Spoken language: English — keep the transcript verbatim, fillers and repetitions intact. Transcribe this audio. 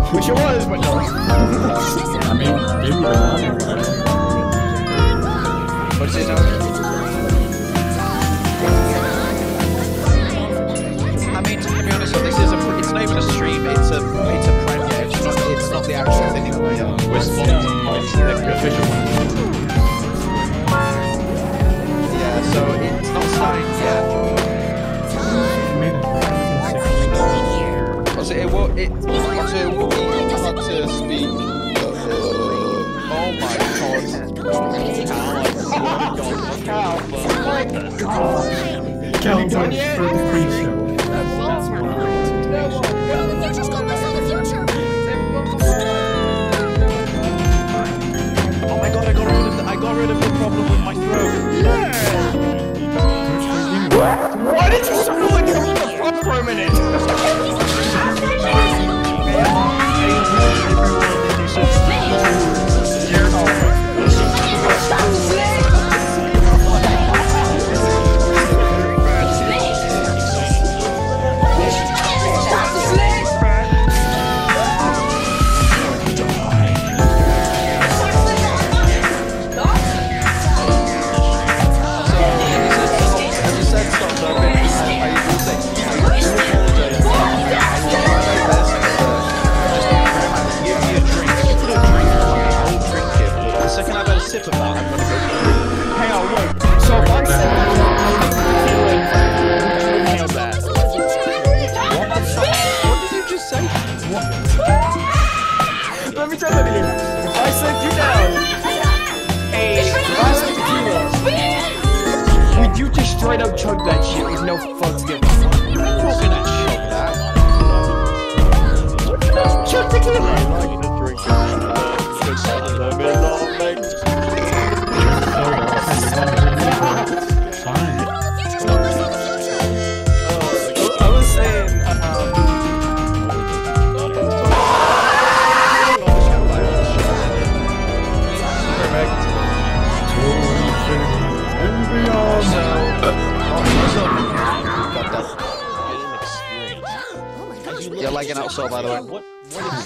Wish it was, but no. I mean, maybe the one. What's it now? I mean, to be honest, this is a. It's not even a stream. It's a. It's a premiere. It's not. It's not the actual thing. Yeah. We're sponsored by the official one. Yeah. So it's not starting yet. So it will. It. So it will be hard to speak. Oh my god. Cal, oh my god. Cal, for the pre-show. That's one of The future's gone by the future. Oh my god, I got rid of the, I got rid of the problem with my throat. Yeah. Why did you sound like you're in the front for a minute? Let me try that again. If I sent you down a glass of tequila, would you just straight up chug that shit with no fucks given? You're not gonna chug that. Chug tequila. I'm not gonna drink Fine. I was saying, You're lagging out so, by the way.